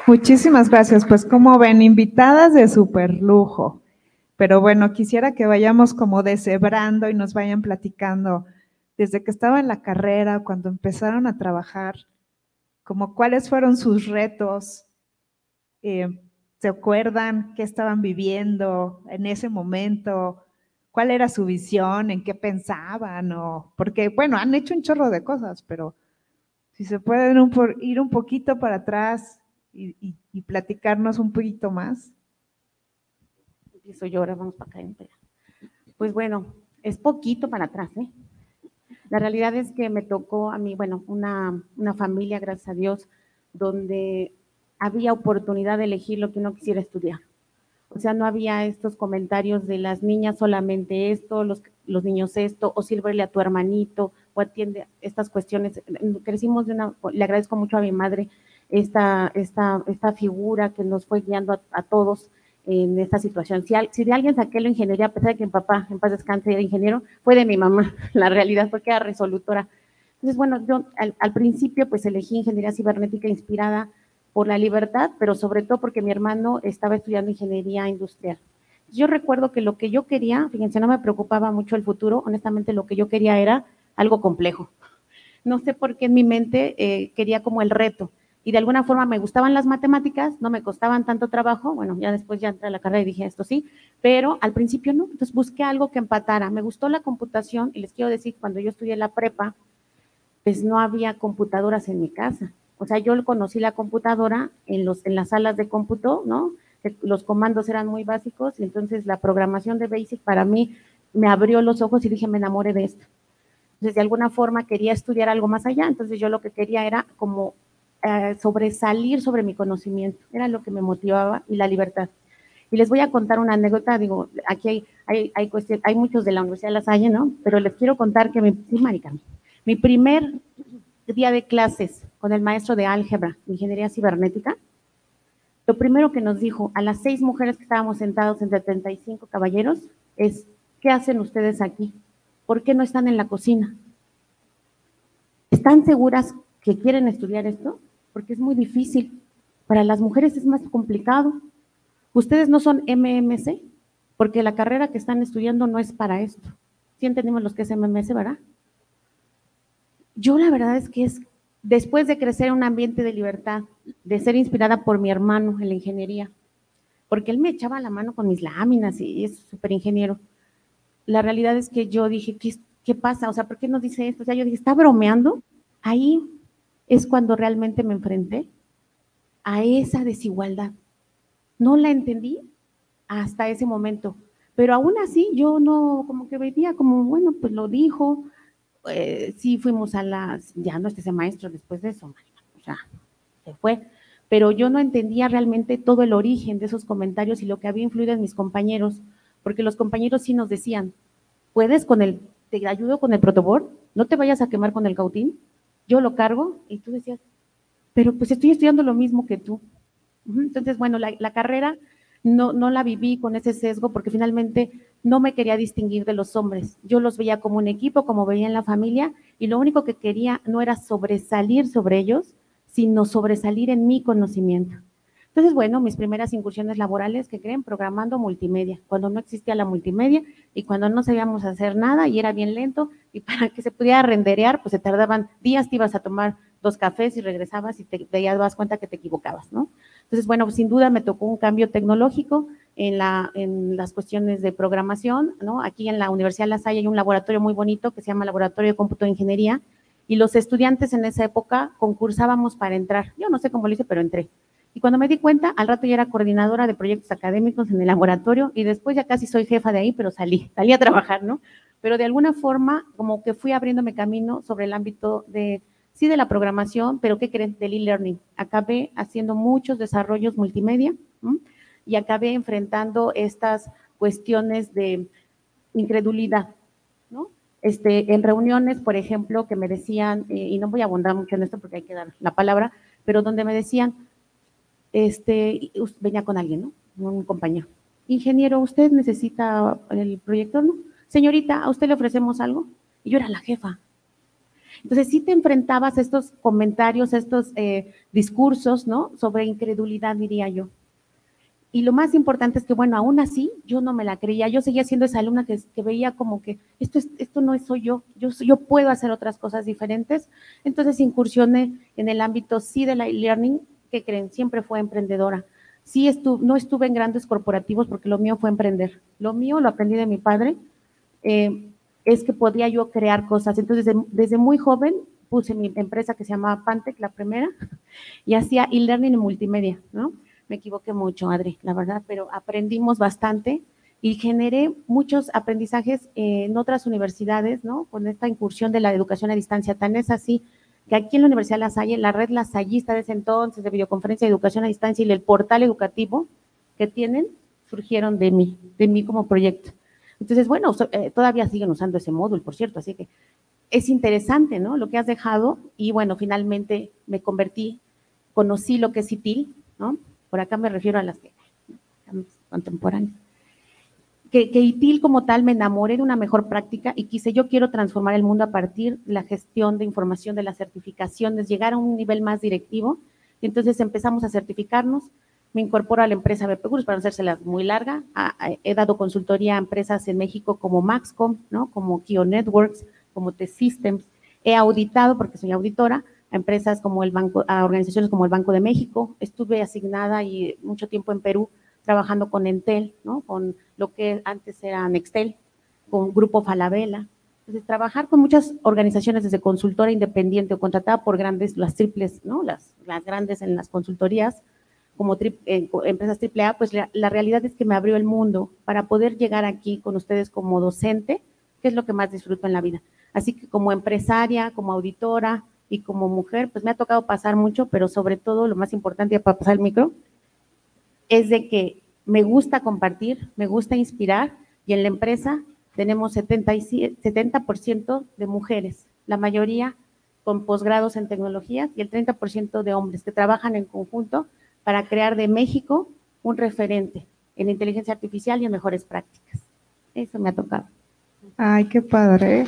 Muchísimas gracias. Pues como ven, invitadas de súper lujo. Pero bueno, quisiera que vayamos como deshebrando y nos vayan platicando desde que estaba en la carrera, cuando empezaron a trabajar, como cuáles fueron sus retos, eh, ¿se acuerdan qué estaban viviendo en ese momento? ¿Cuál era su visión? ¿En qué pensaban? Porque bueno, han hecho un chorro de cosas, pero si se pueden ir un poquito para atrás y platicarnos un poquito más. Empiezo yo, ahora vamos para acá. Pues bueno, es poquito para atrás, ¿eh? La realidad es que me tocó a mí, bueno, una familia, gracias a Dios, donde había oportunidad de elegir lo que uno quisiera estudiar. O sea, no había estos comentarios de las niñas solamente esto, los niños esto, o sírvele a tu hermanito, o atiende estas cuestiones. Crecimos le agradezco mucho a mi madre esta figura que nos fue guiando a todos en esta situación. Si de alguien saqué la ingeniería, a pesar de que mi papá, en paz descanse, era ingeniero, fue de mi mamá, la realidad, porque era resolutora. Entonces, bueno, yo al principio pues elegí ingeniería cibernética inspirada por la libertad, pero sobre todo porque mi hermano estaba estudiando ingeniería industrial. Yo recuerdo que lo que yo quería, fíjense, no me preocupaba mucho el futuro, honestamente lo que yo quería era algo complejo. No sé por qué en mi mente quería como el reto, y de alguna forma me gustaban las matemáticas, no me costaban tanto trabajo, bueno, ya después ya entré a la carrera y dije esto sí, pero al principio no, entonces busqué algo que empatara. Me gustó la computación, y les quiero decir, cuando yo estudié la prepa, pues no había computadoras en mi casa. O sea, yo conocí la computadora en las salas de cómputo, ¿no? Los comandos eran muy básicos, y entonces la programación de BASIC para mí me abrió los ojos y dije, me enamoré de esto. Entonces, de alguna forma quería estudiar algo más allá, entonces yo lo que quería era como sobresalir sobre mi conocimiento, era lo que me motivaba, y la libertad. Y les voy a contar una anécdota, digo, aquí hay muchos de la Universidad de La Salle, ¿no? Pero les quiero contar que mi primer día de clases con el maestro de álgebra, ingeniería cibernética, lo primero que nos dijo a las 6 mujeres que estábamos sentados entre 35 caballeros es, ¿qué hacen ustedes aquí? ¿Por qué no están en la cocina? ¿Están seguras que quieren estudiar esto? Porque es muy difícil. Para las mujeres es más complicado. Ustedes no son MMC, porque la carrera que están estudiando no es para esto. ¿Sí entendimos los que es MMC, verdad? Yo la verdad es que después de crecer en un ambiente de libertad, de ser inspirada por mi hermano en la ingeniería, porque él me echaba la mano con mis láminas y es súper ingeniero. La realidad es que yo dije, ¿qué pasa? O sea, ¿por qué nos dice esto? O sea, yo dije, ¿está bromeando? Ahí es cuando realmente me enfrenté a esa desigualdad. No la entendí hasta ese momento, pero aún así yo no, como que veía como, bueno, pues lo dijo, sí fuimos ya no ese maestro después de eso, o sea, se fue, pero yo no entendía realmente todo el origen de esos comentarios y lo que había influido en mis compañeros, porque los compañeros sí nos decían, te ayudo con el protoboard, no te vayas a quemar con el cautín, yo lo cargo, y tú decías, pero pues estoy estudiando lo mismo que tú. Entonces, bueno, la carrera no la viví con ese sesgo, porque finalmente no me quería distinguir de los hombres. Yo los veía como un equipo, como veía en la familia, y lo único que quería no era sobresalir sobre ellos, sino sobresalir en mi conocimiento. Entonces, bueno, mis primeras incursiones laborales, ¿qué creen? Programando multimedia, cuando no existía la multimedia y cuando no sabíamos hacer nada y era bien lento, y para que se pudiera renderear, pues se tardaban días, te ibas a tomar 2 cafés y regresabas y te das cuenta que te equivocabas, ¿no? Entonces, bueno, sin duda me tocó un cambio tecnológico en las cuestiones de programación, ¿no? Aquí en la Universidad de La Salle hay un laboratorio muy bonito que se llama Laboratorio de Cómputo de Ingeniería, y los estudiantes en esa época concursábamos para entrar. Yo no sé cómo lo hice, pero entré. Y cuando me di cuenta, al rato ya era coordinadora de proyectos académicos en el laboratorio, y después ya casi soy jefa de ahí, pero salí a trabajar, ¿no? Pero de alguna forma, como que fui abriéndome camino sobre el ámbito sí, de la programación, pero ¿qué creen? Del e-learning. Acabé haciendo muchos desarrollos multimedia, ¿no? Y acabé enfrentando estas cuestiones de incredulidad, ¿no? En reuniones, por ejemplo, que me decían, y no voy a abundar mucho en esto porque hay que dar la palabra, pero donde me decían, venía con alguien, ¿no? Un compañero. Ingeniero, ¿usted necesita el proyector, no? Señorita, ¿a usted le ofrecemos algo? Y yo era la jefa. Entonces sí te enfrentabas a estos comentarios, a estos discursos, ¿no? Sobre incredulidad, diría yo. Y lo más importante es que, bueno, aún así yo no me la creía, yo seguía siendo esa alumna que veía como que esto no soy yo puedo hacer otras cosas diferentes. Entonces incursioné en el ámbito sí del e-learning, que creen, siempre fue emprendedora. Sí no estuve en grandes corporativos porque lo mío fue emprender. Lo mío lo aprendí de mi padre, es que podía yo crear cosas. Entonces desde muy joven puse mi empresa que se llamaba Pantec, la primera, y hacía e-learning en multimedia, ¿no? Me equivoqué mucho, Adri, la verdad, pero aprendimos bastante y generé muchos aprendizajes en otras universidades, ¿no? Con esta incursión de la educación a distancia. Tan es así que aquí en la Universidad La Salle, la red lasallista de ese entonces, de videoconferencia de educación a distancia y el portal educativo que tienen, surgieron de mí como proyecto. Entonces, bueno, todavía siguen usando ese módulo, por cierto, así que es interesante, ¿no? Lo que has dejado y, bueno, finalmente me conocí lo que es ITIL, ¿no? Por acá me refiero a las contemporáneas. Que ITIL como tal me enamoré de una mejor práctica y yo quiero transformar el mundo a partir de la gestión de información, de las certificaciones, llegar a un nivel más directivo. Y entonces empezamos a certificarnos. Me incorporo a la empresa BP Gurus, para no hacérselas muy larga. He dado consultoría a empresas en México como Maxcom, ¿no? Como Kio Networks, como T-Systems. He auditado, porque soy auditora, a empresas como a organizaciones como el Banco de México. Estuve asignada y mucho tiempo en Perú trabajando con Entel, ¿no? Con lo que antes era Nextel, con Grupo Falabella. Entonces, trabajar con muchas organizaciones desde consultora independiente o contratada por grandes, las triples, ¿no? Las grandes en las consultorías, como empresas AAA, pues la realidad es que me abrió el mundo para poder llegar aquí con ustedes como docente, que es lo que más disfruto en la vida. Así que como empresaria, como auditora y como mujer, pues me ha tocado pasar mucho, pero sobre todo lo más importante para pasar el micro, es de que me gusta compartir, me gusta inspirar y en la empresa tenemos 70% de mujeres, la mayoría con posgrados en tecnologías y el 30% de hombres que trabajan en conjunto para crear de México un referente en inteligencia artificial y en mejores prácticas. Eso me ha tocado. Ay, qué padre.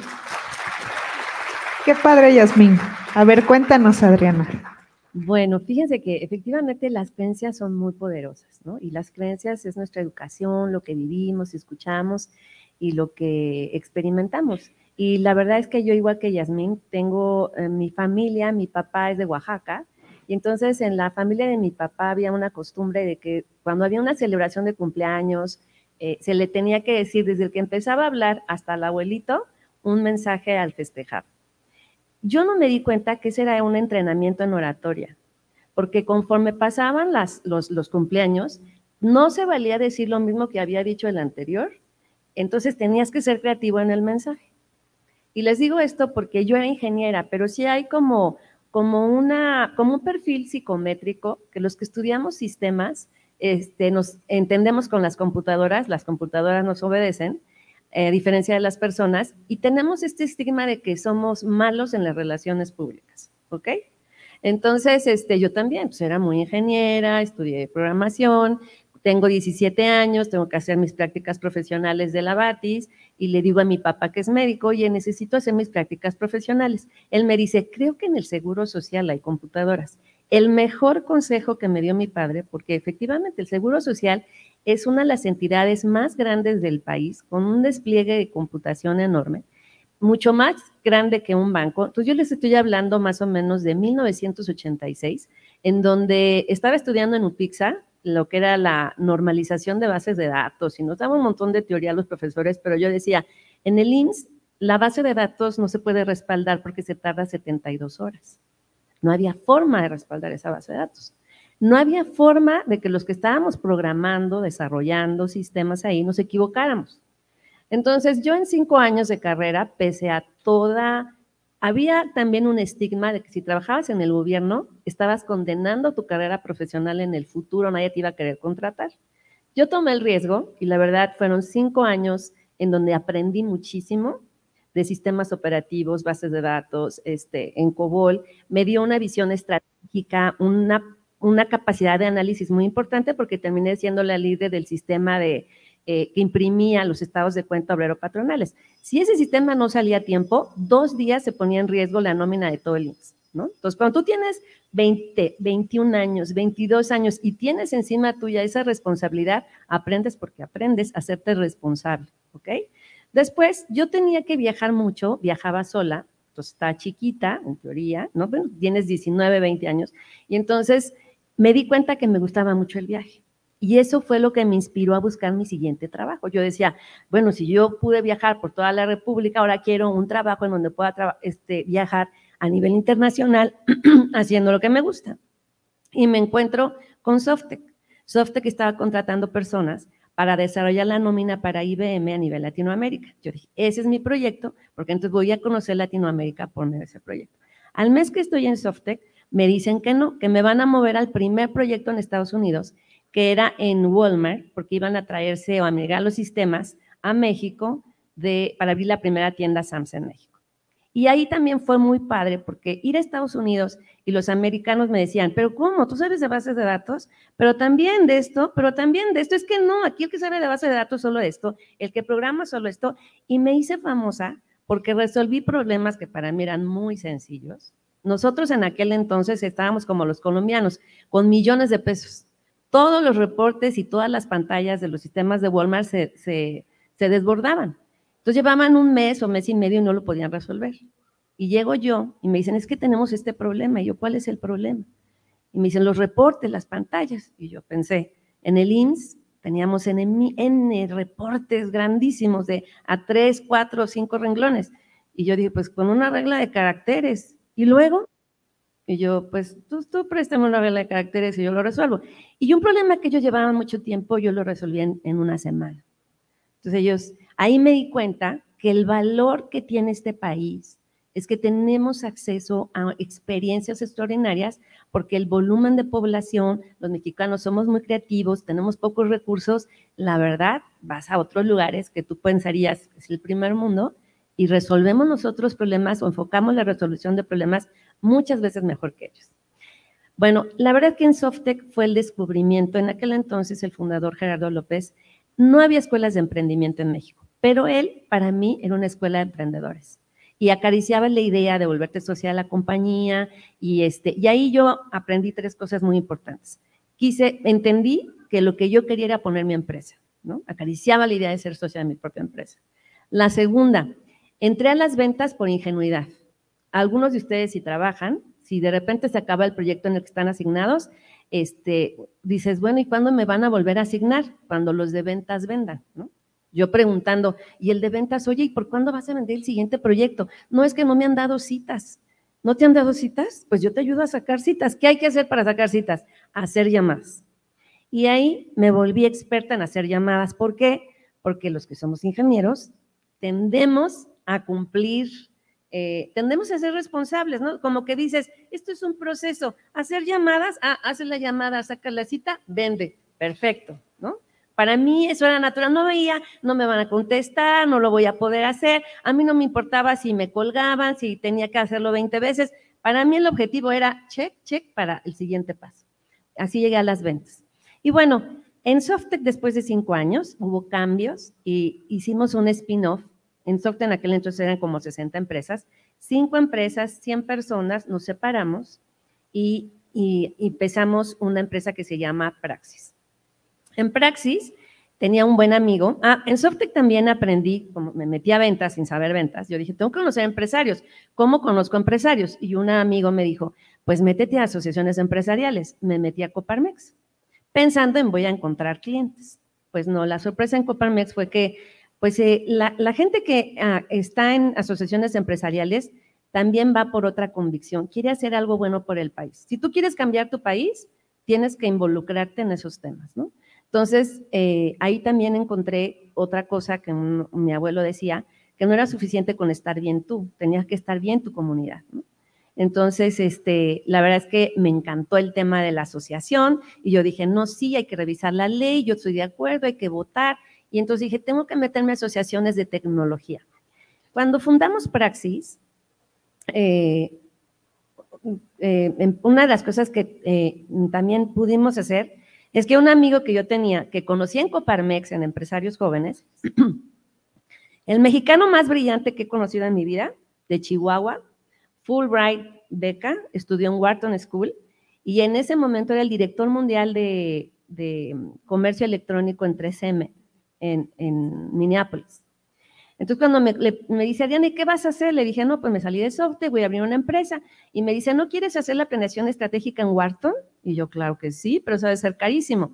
Qué padre, Yasmín. A ver, cuéntanos, Adriana. Bueno, fíjense que efectivamente las creencias son muy poderosas, ¿no? Y las creencias es nuestra educación, lo que vivimos, escuchamos y lo que experimentamos. Y la verdad es que yo, igual que Yasmín, tengo mi familia, mi papá es de Oaxaca, y entonces en la familia de mi papá había una costumbre de que cuando había una celebración de cumpleaños, se le tenía que decir desde el que empezaba a hablar hasta el abuelito un mensaje al festejar. Yo no me di cuenta que ese era un entrenamiento en oratoria, porque conforme pasaban los cumpleaños, no se valía decir lo mismo que había dicho el anterior, entonces tenías que ser creativo en el mensaje. Y les digo esto porque yo era ingeniera, pero sí hay como un perfil psicométrico que los que estudiamos sistemas nos entendemos con las computadoras nos obedecen, a diferencia de las personas, y tenemos este estigma de que somos malos en las relaciones públicas, ¿ok? Entonces, yo también, pues era muy ingeniera, estudié programación, tengo 17 años, tengo que hacer mis prácticas profesionales de la BATIS, y le digo a mi papá, que es médico, oye, necesito hacer mis prácticas profesionales. Él me dice, creo que en el Seguro Social hay computadoras. El mejor consejo que me dio mi padre, porque efectivamente el Seguro Social es una de las entidades más grandes del país, con un despliegue de computación enorme, mucho más grande que un banco. Entonces yo les estoy hablando más o menos de 1986, en donde estaba estudiando en UPIXA, lo que era la normalización de bases de datos, y nos daba un montón de teoría a los profesores, pero yo decía, en el IMSS, la base de datos no se puede respaldar porque se tarda 72 horas. No había forma de respaldar esa base de datos. No había forma de que los que estábamos programando, desarrollando sistemas ahí, nos equivocáramos. Entonces, yo en 5 años de carrera, pese a había también un estigma de que si trabajabas en el gobierno, estabas condenando tu carrera profesional en el futuro, nadie te iba a querer contratar. Yo tomé el riesgo y la verdad fueron 5 años en donde aprendí muchísimo de sistemas operativos, bases de datos, en COBOL, me dio una visión estratégica, una capacidad de análisis muy importante porque terminé siendo la líder del sistema de que imprimía los estados de cuenta obrero-patronales. Si ese sistema no salía a tiempo, 2 días se ponía en riesgo la nómina de todo el IMSS, ¿no? Entonces, cuando tú tienes 20, 21 años, 22 años y tienes encima tuya esa responsabilidad, aprendes porque aprendes a hacerte responsable, ¿ok? Después, yo tenía que viajar mucho, viajaba sola, entonces estaba chiquita, en teoría, ¿no? Bueno, tienes 19, 20 años, y entonces me di cuenta que me gustaba mucho el viaje. Y eso fue lo que me inspiró a buscar mi siguiente trabajo. Yo decía, bueno, si yo pude viajar por toda la República, ahora quiero un trabajo en donde pueda viajar a nivel internacional haciendo lo que me gusta. Y me encuentro con Softec. Softec estaba contratando personas para desarrollar la nómina para IBM a nivel Latinoamérica. Yo dije, ese es mi proyecto, porque entonces voy a conocer Latinoamérica por medio de ese proyecto. Al mes que estoy en Softec, me dicen que no, que me van a mover al primer proyecto en Estados Unidos, que era en Walmart, porque iban a traerse o a migrar los sistemas a México para abrir la primera tienda Sam's en México. Y ahí también fue muy padre, porque ir a Estados Unidos y los americanos me decían, pero ¿cómo? ¿Tú sabes de bases de datos? Pero también de esto, es que no, aquí el que sabe de base de datos solo esto, el que programa solo esto, y me hice famosa porque resolví problemas que para mí eran muy sencillos. Nosotros en aquel entonces estábamos como los colombianos, con millones de pesos. Todos los reportes y todas las pantallas de los sistemas de Walmart se desbordaban. Entonces llevaban un mes o mes y medio y no lo podían resolver. Y llego yo y me dicen, es que tenemos este problema. Y yo, ¿cuál es el problema? Y me dicen, los reportes, las pantallas. Y yo pensé, en el IMSS teníamos N reportes grandísimos de a 3, 4, 5 renglones. Y yo dije, pues con una regla de caracteres. Y luego, y yo, pues tú préstame una regla de caracteres y yo lo resuelvo. Y un problema que ellos llevaban mucho tiempo, yo lo resolví en una semana. Entonces ahí me di cuenta que el valor que tiene este país es que tenemos acceso a experiencias extraordinarias porque el volumen de población, los mexicanos somos muy creativos, tenemos pocos recursos, la verdad, vas a otros lugares que tú pensarías que es el primer mundo y resolvemos nosotros problemas o enfocamos la resolución de problemas muchas veces mejor que ellos. Bueno, la verdad que en Softec fue el descubrimiento, en aquel entonces el fundador Gerardo López, no había escuelas de emprendimiento en México, pero él para mí era una escuela de emprendedores y acariciaba la idea de volverte socia a la compañía y ahí yo aprendí 3 cosas muy importantes. Entendí que lo que yo quería era poner mi empresa, ¿no? Acariciaba la idea de ser socia de mi propia empresa. La segunda, entré a las ventas por ingenuidad. Algunos de ustedes si trabajan, si de repente se acaba el proyecto en el que están asignados, dices, bueno, ¿y cuándo me van a volver a asignar? Cuando los de ventas vendan, ¿no? Yo preguntando, y el de ventas, oye, ¿y por cuándo vas a vender el siguiente proyecto? No, es que no me han dado citas. ¿No te han dado citas? Pues yo te ayudo a sacar citas. ¿Qué hay que hacer para sacar citas? Hacer llamadas. Y ahí me volví experta en hacer llamadas. ¿Por qué? Porque los que somos ingenieros tendemos a cumplir, tendemos a ser responsables, ¿no? Como que dices, esto es un proceso, hacer llamadas, haces la llamada, sacas la cita, vende, perfecto, ¿no? Para mí eso era natural, no veía, no me van a contestar, no lo voy a poder hacer, a mí no me importaba si me colgaban, si tenía que hacerlo 20 veces, para mí el objetivo era check, check para el siguiente paso. Así llegué a las ventas. Y bueno, en Softec después de 5 años hubo cambios y hicimos un spin-off. En Softec en aquel entonces eran como 60 empresas, 5 empresas, 100 personas, nos separamos y empezamos una empresa que se llama Praxis. En Praxis tenía un buen amigo. En Softec también aprendí, como me metí a ventas sin saber ventas, yo dije, tengo que conocer empresarios. ¿Cómo conozco empresarios? Y un amigo me dijo, pues métete a asociaciones empresariales. Me metí a Coparmex, pensando en voy a encontrar clientes. Pues no, la sorpresa en Coparmex fue que pues la gente que está en asociaciones empresariales también va por otra convicción, quiere hacer algo bueno por el país. Si tú quieres cambiar tu país, tienes que involucrarte en esos temas, ¿no? Entonces, ahí también encontré otra cosa que mi abuelo decía, que no era suficiente con estar bien tú, tenías que estar bien tu comunidad, ¿no? Entonces, la verdad es que me encantó el tema de la asociación y yo dije, no, sí, hay que revisar la ley, yo estoy de acuerdo, hay que votar. Y entonces dije, tengo que meterme a asociaciones de tecnología. Cuando fundamos Praxis, una de las cosas que también pudimos hacer es que un amigo que yo tenía, que conocía en Coparmex, en Empresarios Jóvenes, el mexicano más brillante que he conocido en mi vida, de Chihuahua, Fulbright beca, estudió en Wharton School, y en ese momento era el director mundial de comercio electrónico en 3M, en Minneapolis. Entonces, cuando me dice, Adriana, ¿y qué vas a hacer? Le dije, no, pues me salí de software, voy a abrir una empresa. Y me dice, ¿no quieres hacer la planeación estratégica en Wharton? Y yo, claro que sí, pero eso debe ser carísimo.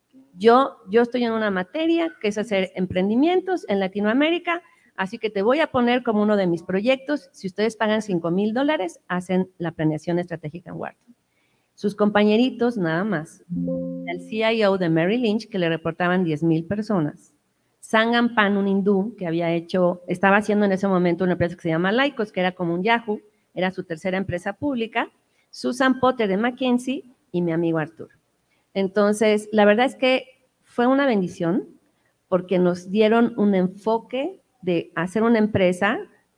Yo estoy en una materia que es hacer emprendimientos en Latinoamérica, así que te voy a poner como uno de mis proyectos. Si ustedes pagan $5,000, hacen la planeación estratégica en Wharton. Sus compañeritos, nada más, el CIO de Merrill Lynch, que le reportaban 10,000 personas, Sangan Pan, un hindú que estaba haciendo en ese momento una empresa que se llama Lycos, que era como un Yahoo, era su tercera empresa pública, Susan Potter de McKinsey y mi amigo Arturo. Entonces, la verdad es que fue una bendición porque nos dieron un enfoque de hacer una empresa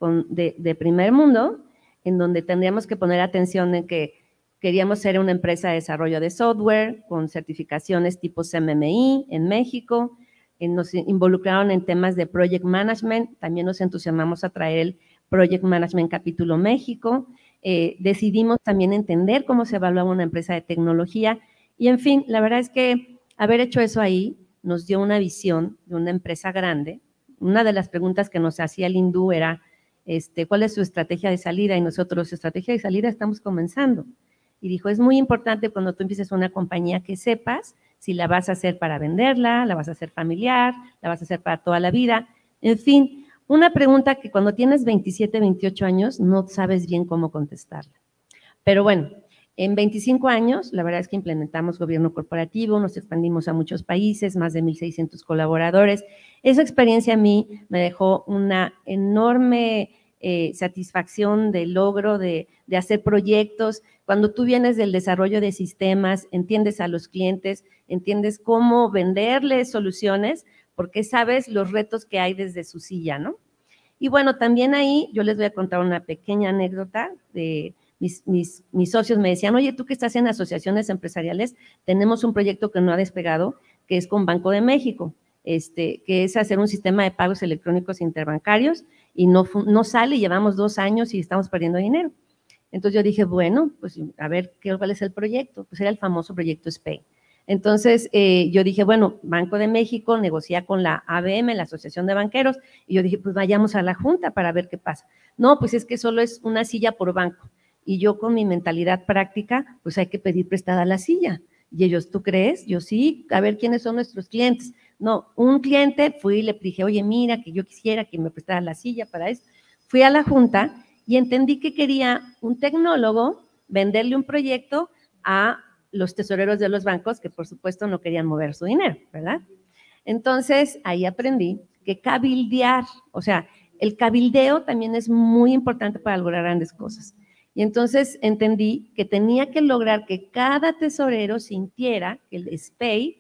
de primer mundo, en donde tendríamos que poner atención en que queríamos ser una empresa de desarrollo de software con certificaciones tipo CMMI en México. Nos involucraron en temas de Project Management, también nos entusiasmamos a traer el Project Management Capítulo México, decidimos también entender cómo se evaluaba una empresa de tecnología, y en fin, la verdad es que haber hecho eso ahí nos dio una visión de una empresa grande. Una de las preguntas que nos hacía el hindú era, ¿cuál es su estrategia de salida? Y nosotros, estrategia de salida, estamos comenzando. Y dijo, es muy importante cuando tú empieces una compañía que sepas si la vas a hacer para venderla, la vas a hacer familiar, la vas a hacer para toda la vida. En fin, una pregunta que cuando tienes 27, 28 años no sabes bien cómo contestarla. Pero bueno, en 25 años, la verdad es que implementamos gobierno corporativo, nos expandimos a muchos países, más de 1,600 colaboradores. Esa experiencia a mí me dejó una enorme satisfacción de logro de hacer proyectos. Cuando tú vienes del desarrollo de sistemas, entiendes a los clientes, entiendes cómo venderles soluciones, porque sabes los retos que hay desde su silla, ¿no? Y bueno, también ahí yo les voy a contar una pequeña anécdota de mis socios me decían, oye, tú que estás en asociaciones empresariales, tenemos un proyecto que no ha despegado, que es con Banco de México, que es hacer un sistema de pagos electrónicos interbancarios, y no sale, llevamos 2 años y estamos perdiendo dinero. Entonces yo dije, bueno, pues a ver, ¿cuál es el proyecto? Pues era el famoso proyecto SPEI. Entonces yo dije, bueno, Banco de México negocia con la ABM, la Asociación de Banqueros, y yo dije, pues vayamos a la junta para ver qué pasa. No, pues es que solo es una silla por banco, y yo con mi mentalidad práctica, pues hay que pedir prestada la silla. Y ellos, ¿tú crees? Yo sí, a ver quiénes son nuestros clientes. No, un cliente, fui y le dije, oye, mira, que yo quisiera que me prestara la silla para eso. Fui a la junta y entendí que quería un tecnólogo venderle un proyecto a los tesoreros de los bancos, que por supuesto no querían mover su dinero, ¿verdad? Entonces, ahí aprendí que cabildear, o sea, el cabildeo también es muy importante para lograr grandes cosas. Y entonces entendí que tenía que lograr que cada tesorero sintiera que el SPEI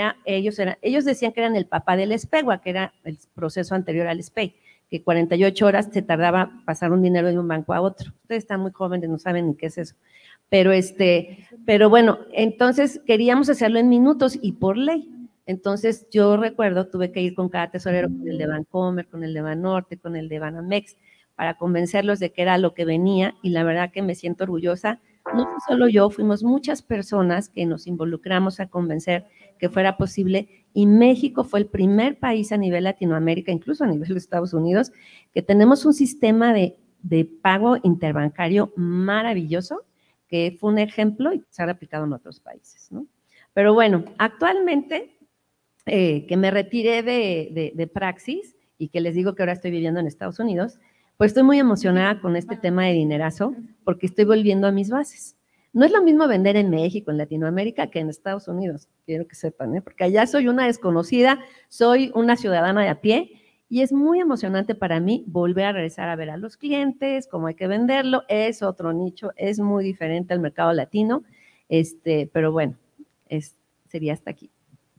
ellos decían que eran el papá del SPEGUA, que era el proceso anterior al SPEI, que 48 horas se tardaba pasar un dinero de un banco a otro. Ustedes están muy jóvenes, no saben ni qué es eso. Pero bueno, entonces queríamos hacerlo en minutos y por ley. Entonces yo recuerdo, tuve que ir con cada tesorero, con el de Bancomer, con el de Banorte, con el de Banamex, para convencerlos de que era lo que venía, y la verdad que me siento orgullosa. No fui solo yo, fuimos muchas personas que nos involucramos a convencer que fuera posible, y México fue el primer país a nivel Latinoamérica, incluso a nivel de Estados Unidos, que tenemos un sistema de pago interbancario maravilloso, que fue un ejemplo y se ha replicado en otros países, ¿no? Pero bueno, actualmente que me retiré de Praxis y que les digo que ahora estoy viviendo en Estados Unidos, pues estoy muy emocionada con este tema de dinerazo porque estoy volviendo a mis bases. No es lo mismo vender en México, en Latinoamérica, que en Estados Unidos, quiero que sepan, porque allá soy una desconocida, soy una ciudadana de a pie, y es muy emocionante para mí volver a regresar a ver a los clientes, cómo hay que venderlo, es otro nicho, es muy diferente al mercado latino, pero bueno, sería hasta aquí.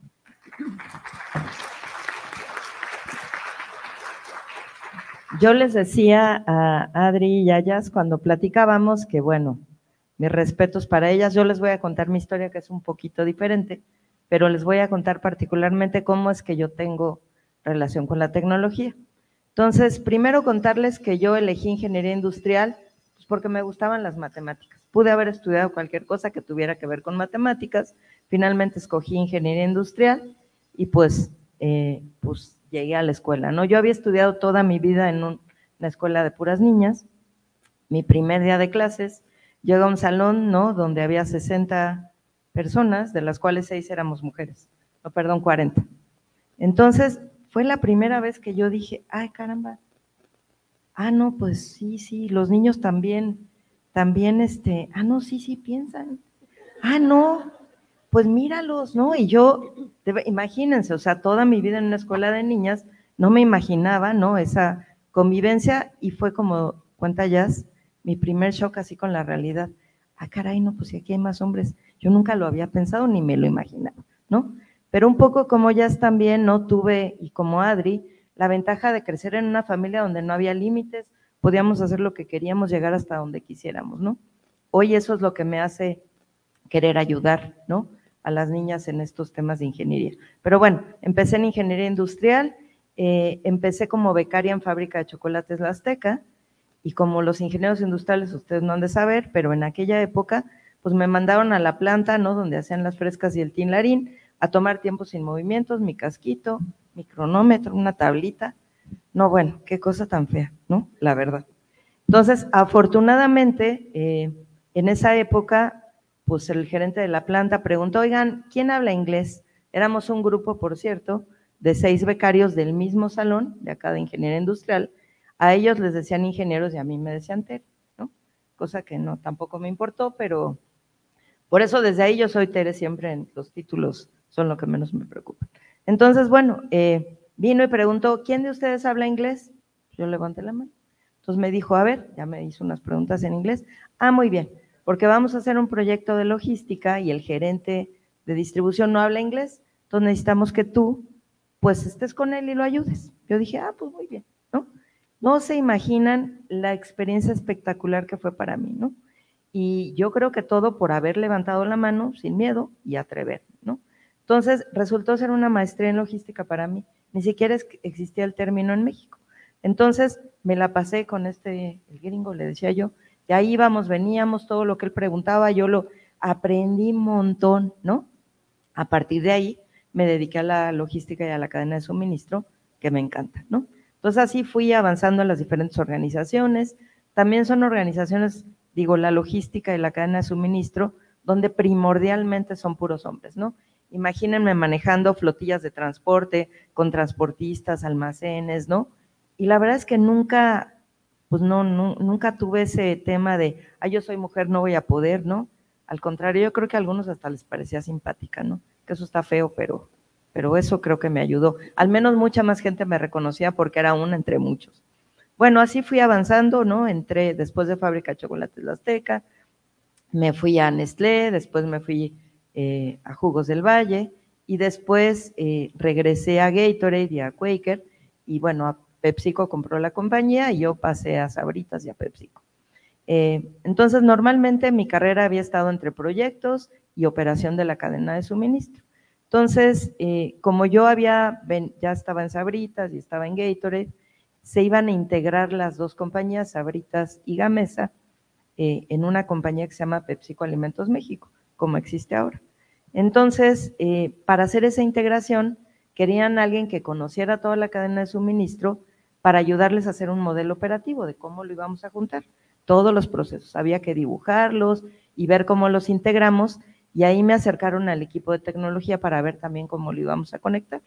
Yo les decía a Adri y a Yas cuando platicábamos que, bueno, mis respetos para ellas. Yo les voy a contar mi historia, que es un poquito diferente. pero les voy a contar particularmente cómo es que yo tengo relación con la tecnología. Entonces, primero contarles que yo elegí ingeniería industrial pues porque me gustaban las matemáticas. Pude haber estudiado cualquier cosa que tuviera que ver con matemáticas, finalmente escogí ingeniería industrial y pues llegué a la escuela, ¿no? Yo había estudiado toda mi vida en una escuela de puras niñas. Mi primer día de clases, llego a un salón, ¿no?, donde había 60 personas, de las cuales 6 éramos mujeres, no, perdón, 40. Entonces, fue la primera vez que yo dije, ay, caramba, no, pues sí, los niños también, no, sí, piensan. No, pues míralos, ¿no? Y yo, imagínense, o sea, toda mi vida en una escuela de niñas, no me imaginaba, ¿no?, esa convivencia, y fue como, cuenta Jazz, mi primer shock así con la realidad. Caray, no, pues si aquí hay más hombres, yo nunca lo había pensado ni me lo imaginaba, ¿no? Pero un poco como Jazz también, ¿no?, tuve, y como Adri, la ventaja de crecer en una familia donde no había límites, podíamos hacer lo que queríamos, llegar hasta donde quisiéramos, ¿no? Hoy eso es lo que me hace querer ayudar, ¿no?, a las niñas en estos temas de ingeniería. Pero bueno, empecé en ingeniería industrial, empecé como becaria en fábrica de chocolates La Azteca, y como los ingenieros industriales, ustedes no han de saber, pero en aquella época, pues me mandaron a la planta, ¿no?, donde hacían las frescas y el tinlarín, a tomar tiempos sin movimientos, mi casquito, mi cronómetro, una tablita. No, bueno, qué cosa tan fea, ¿no?, la verdad. Entonces, afortunadamente, en esa época, pues el gerente de la planta preguntó, oigan, ¿quién habla inglés? Éramos un grupo, por cierto, de 6 becarios del mismo salón, de acá de ingeniería industrial. A ellos les decían ingenieros y a mí me decían Tere, ¿no? Cosa que no, tampoco me importó, pero por eso desde ahí yo soy Tere, siempre los títulos son lo que menos me preocupa. Entonces, bueno, vino y preguntó, ¿quién de ustedes habla inglés? Yo levanté la mano. Entonces me dijo, a ver, ya me hizo unas preguntas en inglés. Muy bien, porque vamos a hacer un proyecto de logística y el gerente de distribución no habla inglés, entonces necesitamos que tú, pues, estés con él y lo ayudes. Yo dije, pues muy bien, ¿no? No se imaginan la experiencia espectacular que fue para mí, ¿no? Y yo creo que todo por haber levantado la mano sin miedo y atrever, ¿no? Entonces, resultó ser una maestría en logística para mí. Ni siquiera existía el término en México. Entonces, me la pasé con el gringo, le decía yo, de ahí íbamos, veníamos, todo lo que él preguntaba, yo lo aprendí un montón, ¿no? A partir de ahí, me dediqué a la logística y a la cadena de suministro, que me encanta, ¿no? Entonces, así fui avanzando en las diferentes organizaciones. También son organizaciones, la logística y la cadena de suministro, donde primordialmente son puros hombres, ¿no? Imagínense manejando flotillas de transporte, con transportistas, almacenes, ¿no? Y la verdad es que nunca, pues nunca tuve ese tema de, yo soy mujer, no voy a poder, ¿no? Al contrario, yo creo que a algunos hasta les parecía simpática, ¿no? Que eso está feo, pero eso creo que me ayudó. Al menos mucha más gente me reconocía porque era una entre muchos. Bueno, así fui avanzando, ¿no? Entré después de Fábrica de Chocolates La Azteca, me fui a Nestlé, después me fui a Jugos del Valle y después regresé a Gatorade y a Quaker y bueno, a PepsiCo compró la compañía y yo pasé a Sabritas y a PepsiCo. Entonces, normalmente mi carrera había estado entre proyectos y operación de la cadena de suministro. Entonces, como yo ya estaba en Sabritas y estaba en Gatorade, se iban a integrar las dos compañías, Sabritas y Gamesa, en una compañía que se llama PepsiCo Alimentos México, como existe ahora. Entonces, para hacer esa integración, querían a alguien que conociera toda la cadena de suministro para ayudarles a hacer un modelo operativo de cómo lo íbamos a juntar, todos los procesos, había que dibujarlos y ver cómo los integramos, y ahí me acercaron al equipo de tecnología para ver también cómo lo íbamos a conectar.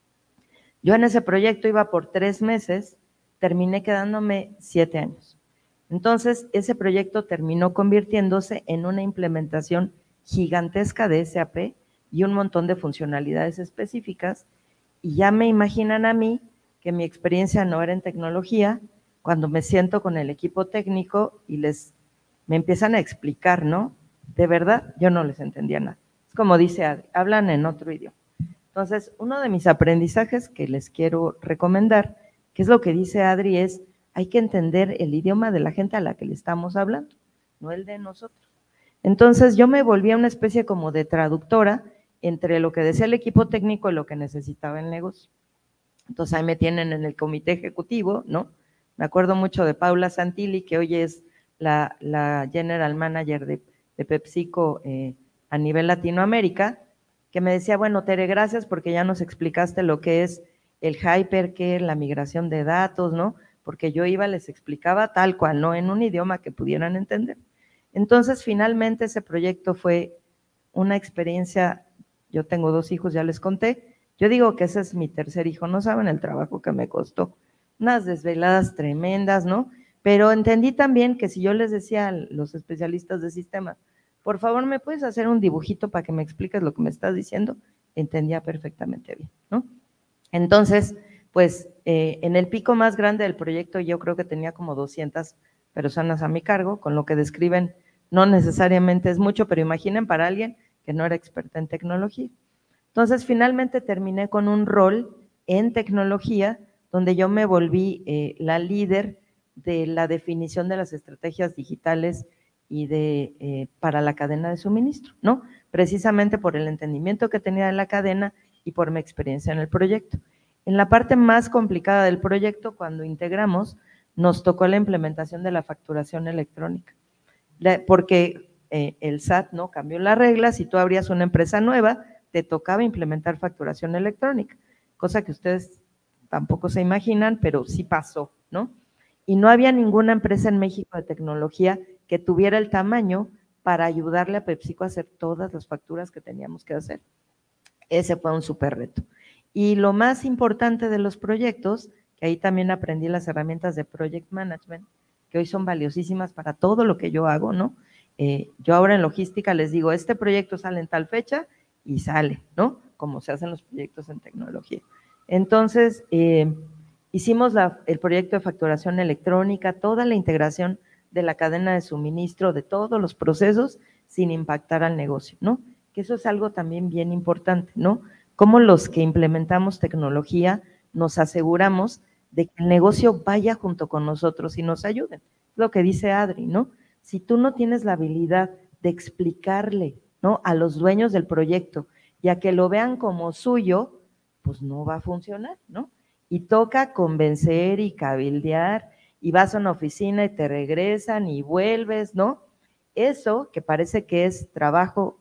Yo en ese proyecto iba por 3 meses, terminé quedándome 7 años. Entonces, ese proyecto terminó convirtiéndose en una implementación gigantesca de SAP y un montón de funcionalidades específicas, y ya me imaginan a mí que mi experiencia no era en tecnología, cuando me siento con el equipo técnico y me empiezan a explicar, ¿no? De verdad, yo no les entendía nada. Es como dice Adri, hablan en otro idioma. Entonces, uno de mis aprendizajes que les quiero recomendar, que es lo que dice Adri, es hay que entender el idioma de la gente a la que le estamos hablando, no el de nosotros. Entonces, yo me volví a una especie como de traductora entre lo que decía el equipo técnico y lo que necesitaba el negocio. Entonces ahí me tienen en el comité ejecutivo, ¿no? Me acuerdo mucho de Paula Santilli, que hoy es la general manager de PepsiCo a nivel Latinoamérica, que me decía, bueno, Tere, gracias porque ya nos explicaste lo que es el hypercare, la migración de datos, ¿no? Porque yo iba, les explicaba tal cual, no en un idioma que pudieran entender. Entonces, finalmente ese proyecto fue una experiencia. Yo tengo 2 hijos, ya les conté. Yo digo que ese es mi tercer hijo, no saben el trabajo que me costó. Unas desveladas tremendas, ¿no? Pero entendí también que si yo les decía a los especialistas de sistemas, por favor, ¿me puedes hacer un dibujito para que me expliques lo que me estás diciendo? Entendía perfectamente bien, ¿no? Entonces, pues, en el pico más grande del proyecto yo creo que tenía como 200 personas a mi cargo, con lo que describen no necesariamente es mucho, pero imaginen para alguien que no era experta en tecnología. Entonces, finalmente terminé con un rol en tecnología, donde yo me volví la líder de la definición de las estrategias digitales y para la cadena de suministro, ¿no? Precisamente por el entendimiento que tenía de la cadena y por mi experiencia en el proyecto. En la parte más complicada del proyecto, cuando integramos, nos tocó la implementación de la facturación electrónica, porque el SAT, ¿no?, cambió las reglas. Si tú abrías una empresa nueva, te tocaba implementar facturación electrónica, cosa que ustedes tampoco se imaginan, pero sí pasó, ¿no? Y no había ninguna empresa en México de tecnología que tuviera el tamaño para ayudarle a PepsiCo a hacer todas las facturas que teníamos que hacer. Ese fue un súper reto. Y lo más importante de los proyectos, que ahí también aprendí las herramientas de Project Management, que hoy son valiosísimas para todo lo que yo hago, ¿no? Yo ahora en logística les digo, este proyecto sale en tal fecha y sale, ¿no? Como se hacen los proyectos en tecnología. Entonces, hicimos el proyecto de facturación electrónica, toda la integración de la cadena de suministro, de todos los procesos, sin impactar al negocio, ¿no? Que eso es algo también bien importante, ¿no? Como los que implementamos tecnología nos aseguramos de que el negocio vaya junto con nosotros y nos ayuden. Es lo que dice Adri, ¿no? Si tú no tienes la habilidad de explicarle, ¿no?, a los dueños del proyecto y a que lo vean como suyo, pues no va a funcionar, ¿no? Y toca convencer y cabildear, y vas a una oficina y te regresan y vuelves, ¿no? Eso que parece que es trabajo,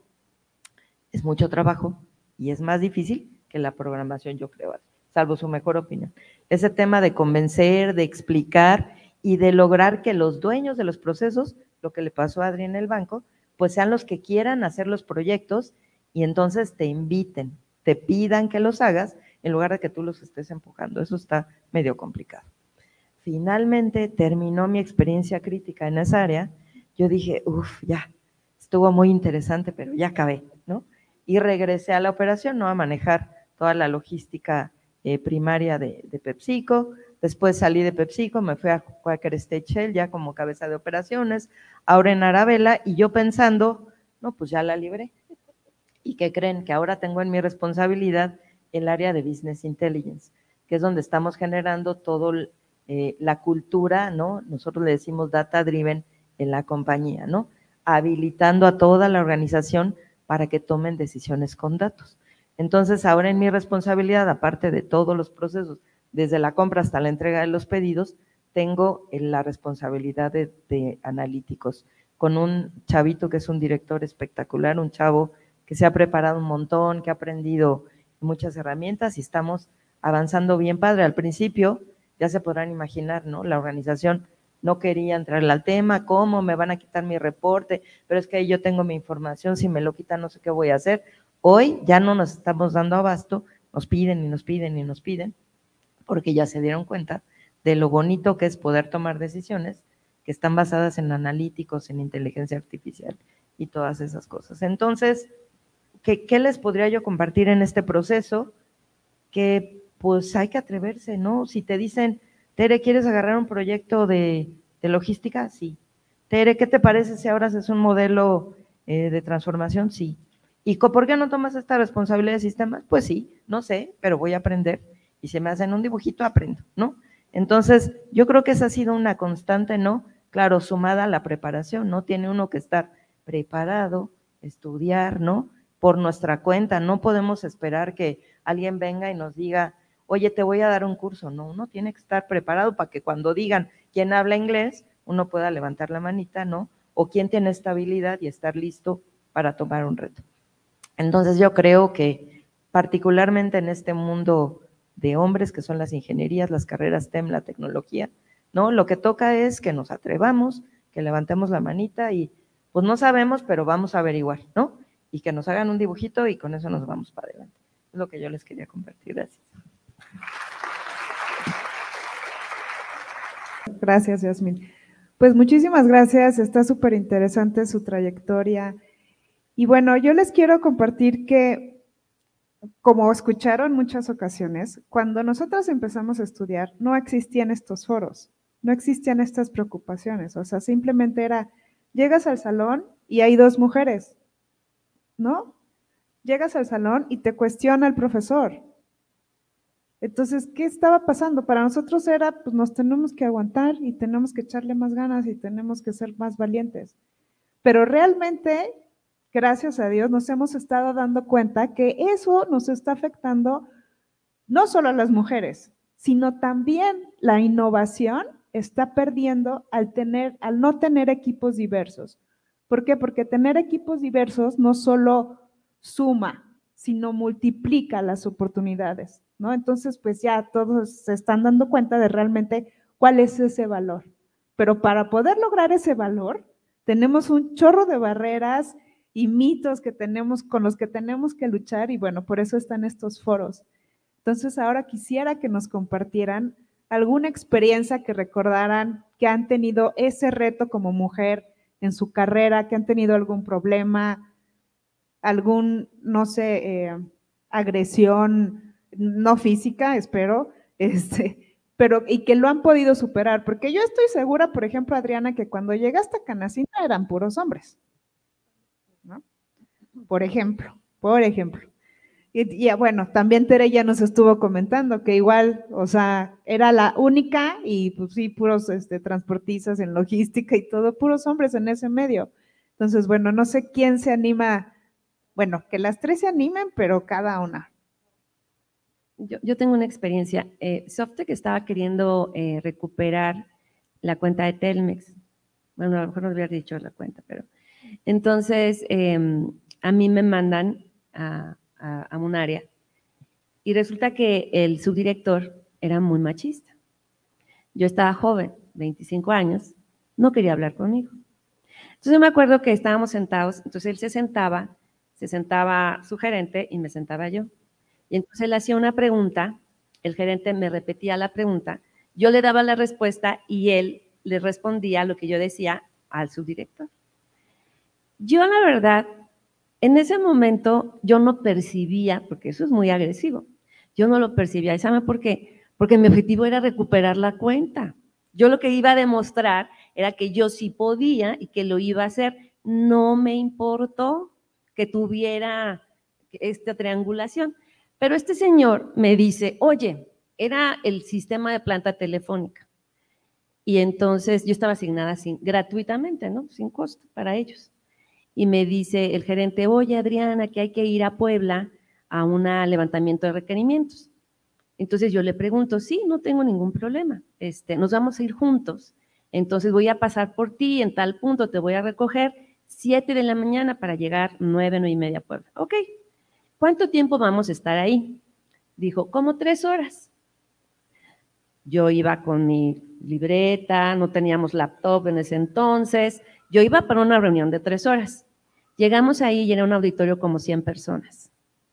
es mucho trabajo y es más difícil que la programación, yo creo, salvo su mejor opinión. Ese tema de convencer, de explicar y de lograr que los dueños de los procesos, lo que le pasó a Adri en el banco, pues sean los que quieran hacer los proyectos y entonces te inviten, te pidan que los hagas en lugar de que tú los estés empujando. Eso está medio complicado. Finalmente terminó mi experiencia crítica en esa área. Yo dije, ya, estuvo muy interesante, pero ya acabé, ¿no? Y regresé a la operación, ¿no?, a manejar toda la logística primaria de PepsiCo. Después salí de PepsiCo, me fui a Quaker State Shell ya como cabeza de operaciones, ahora en Arabella, y yo pensando, no, pues ya la libré. ¿Y qué creen? Que ahora tengo en mi responsabilidad el área de Business Intelligence, que es donde estamos generando todo la cultura, ¿no? Nosotros le decimos data driven en la compañía, ¿no? Habilitando a toda la organización para que tomen decisiones con datos. Entonces, ahora en mi responsabilidad, aparte de todos los procesos, desde la compra hasta la entrega de los pedidos, tengo la responsabilidad de analíticos, con un chavito que es un director espectacular, un chavo que se ha preparado un montón, que ha aprendido muchas herramientas y estamos avanzando bien padre. Al principio, ya se podrán imaginar, ¿no?, la organización no quería entrarle al tema, ¿cómo me van a quitar mi reporte? Pero es que ahí yo tengo mi información, si me lo quitan no sé qué voy a hacer. Hoy ya no nos estamos dando abasto, nos piden y nos piden y nos piden, porque ya se dieron cuenta de lo bonito que es poder tomar decisiones que están basadas en analíticos, en inteligencia artificial y todas esas cosas. Entonces, ¿qué les podría yo compartir en este proceso? Que pues hay que atreverse, ¿no? Si te dicen, Tere, ¿quieres agarrar un proyecto de logística? Sí. Tere, ¿qué te parece si ahora haces un modelo de transformación? Sí. ¿Y por qué no tomas esta responsabilidad de sistemas? Pues sí, no sé, pero voy a aprender. Y si me hacen un dibujito, aprendo, ¿no? Entonces, yo creo que esa ha sido una constante, ¿no? Claro, sumada a la preparación, ¿no? Tiene uno que estar preparado, estudiar, ¿no? por nuestra cuenta, no podemos esperar que alguien venga y nos diga, oye, te voy a dar un curso. No, uno tiene que estar preparado para que cuando digan quién habla inglés, uno pueda levantar la manita, ¿no? O quién tiene esta habilidad y estar listo para tomar un reto. Entonces yo creo que particularmente en este mundo de hombres, que son las ingenierías, las carreras STEM, la tecnología, ¿no? Lo que toca es que nos atrevamos, que levantemos la manita y pues no sabemos, pero vamos a averiguar, ¿no? Y que nos hagan un dibujito y con eso nos vamos para adelante. Es lo que yo les quería compartir. Gracias. Gracias, Yasmín. Pues muchísimas gracias, está súper interesante su trayectoria. Y bueno, yo les quiero compartir que, como escucharon en muchas ocasiones, cuando nosotros empezamos a estudiar, no existían estos foros, no existían estas preocupaciones, o sea, simplemente era, llegas al salón y hay dos mujeres, ¿no? Llegas al salón y te cuestiona el profesor. Entonces, ¿qué estaba pasando? Para nosotros era, pues nos tenemos que aguantar y tenemos que echarle más ganas y tenemos que ser más valientes. Pero realmente, gracias a Dios, nos hemos estado dando cuenta que eso nos está afectando no solo a las mujeres, sino también la innovación está perdiendo al no tener equipos diversos. ¿Por qué? Porque tener equipos diversos no solo suma, sino multiplica las oportunidades, ¿no? Entonces, pues ya todos se están dando cuenta de realmente cuál es ese valor. Pero para poder lograr ese valor, tenemos un chorro de barreras y mitos que tenemos, con los que tenemos que luchar, y bueno, por eso están estos foros. Entonces, ahora quisiera que nos compartieran alguna experiencia que recordaran que han tenido ese reto como mujer en su carrera, que han tenido algún problema, algún, no sé, agresión no física, espero, pero y que lo han podido superar, porque yo estoy segura, por ejemplo, Adriana, que cuando llegaste a Canacintra eran puros hombres, ¿no? Por ejemplo. Y bueno, también Tere ya nos estuvo comentando que igual, o sea, era la única y pues sí, puros transportistas en logística y todo, puros hombres en ese medio. Entonces, bueno, no sé quién se anima, bueno, que las tres se animen, pero cada una. Yo tengo una experiencia. Softec estaba queriendo recuperar la cuenta de Telmex. Bueno, a lo mejor no hubiera dicho la cuenta, pero… Entonces, a mí me mandan a un área y resulta que el subdirector era muy machista. Yo estaba joven, 25 años, no quería hablar conmigo. Entonces, yo me acuerdo que estábamos sentados, entonces él se sentaba su gerente y me sentaba yo. Y entonces él hacía una pregunta, el gerente me repetía la pregunta, yo le daba la respuesta y él le respondía lo que yo decía al subdirector. Yo, la verdad, en ese momento yo no percibía, porque eso es muy agresivo, yo no lo percibía. ¿Y saben por qué? Porque mi objetivo era recuperar la cuenta. Yo lo que iba a demostrar era que yo sí podía y que lo iba a hacer. No me importó que tuviera esta triangulación. Pero este señor me dice, oye, era el sistema de planta telefónica. Y entonces yo estaba asignada gratuitamente, ¿no? Sin costo para ellos. Y me dice el gerente, oye, Adriana, que hay que ir a Puebla a un levantamiento de requerimientos. Entonces yo le pregunto, sí, no tengo ningún problema, nos vamos a ir juntos. Entonces voy a pasar por ti en tal punto, te voy a recoger 7 de la mañana para llegar 9, 9:30 a Puebla. Ok, ¿cuánto tiempo vamos a estar ahí? Dijo, como 3 horas. Yo iba con mi libreta, no teníamos laptop en ese entonces, yo iba para una reunión de 3 horas. Llegamos ahí y era un auditorio como 100 personas.